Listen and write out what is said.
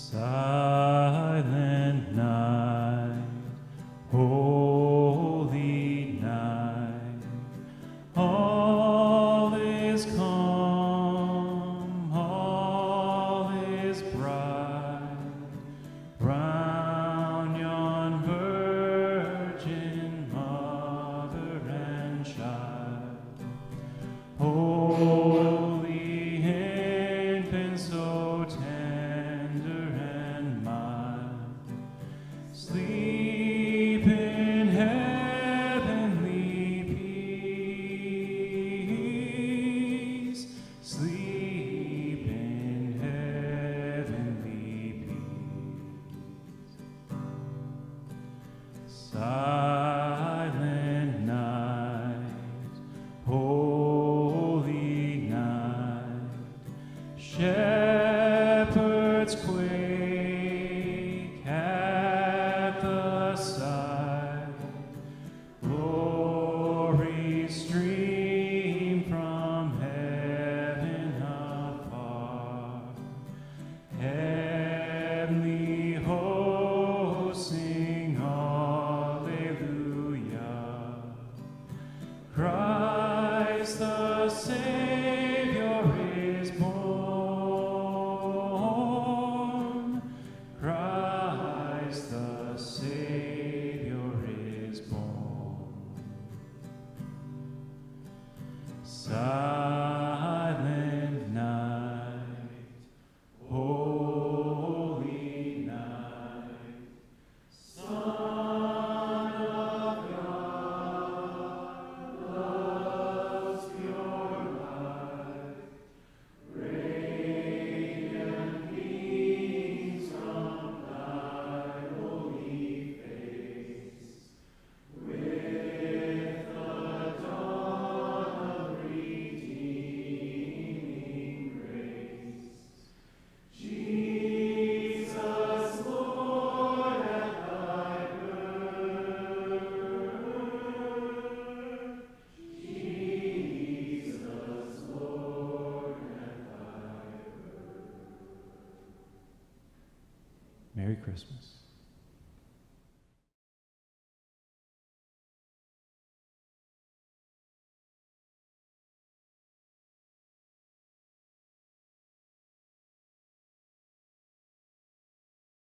Silent night, holy night, all is calm, all is bright, round yon virgin mother and child. Holy infant, so tender and mild, sleep in heavenly peace, sleep in heavenly peace. Silent night, holy night, shepherds quake at the sight, glory stream from heaven afar, heavenly hosts sing hallelujah. Christ the Savior is born. Christ the Savior is born. Silent night, holy night, Son of God, love's pure light, radiant beams from thy holy face, with the dawn of redeeming grace. Jesus, Lord, at thy birth. Jesus, Lord, at thy birth. Merry Christmas.